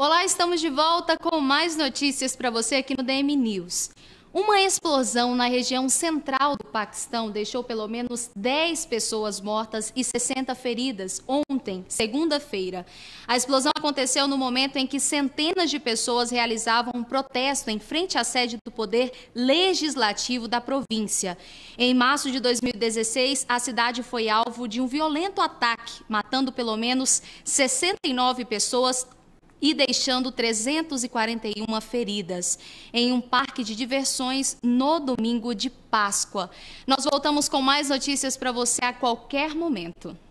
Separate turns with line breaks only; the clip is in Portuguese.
Olá, estamos de volta com mais notícias para você aqui no DM News. Uma explosão na região central do Paquistão deixou pelo menos 10 pessoas mortas e 60 feridas ontem, segunda-feira. A explosão aconteceu no momento em que centenas de pessoas realizavam um protesto em frente à sede do Poder Legislativo da província. Em março de 2016, a cidade foi alvo de um violento ataque, matando pelo menos 69 pessoas e deixando 341 feridas em um parque de diversões no domingo de Páscoa. Nós voltamos com mais notícias para você a qualquer momento.